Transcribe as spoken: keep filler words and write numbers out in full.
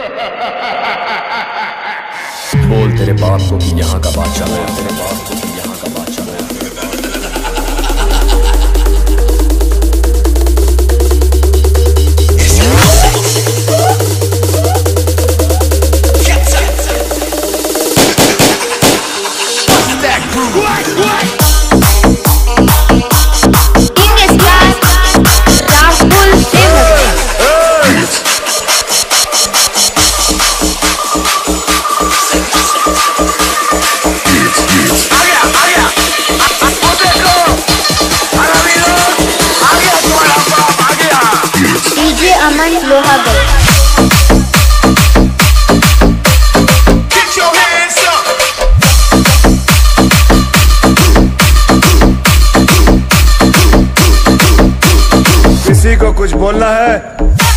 बोल तेरे बाप को कि यहाँ का बादशाह मैं, तेरे बाप को कि यहाँ का बादशाह मैं। अमन लोहागढ़। किसी को कुछ बोलना है?